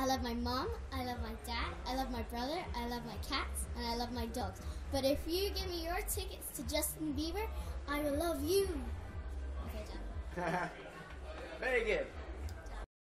I love my mom, I love my dad, I love my brother, I love my cats, and I love my dogs. But if you give me your tickets to Justin Bieber, I will love you. Okay, done. Very good.